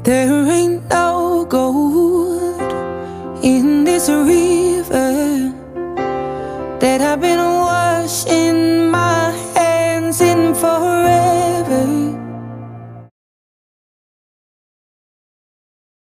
There ain't no gold in this river that I've been washing my hands in for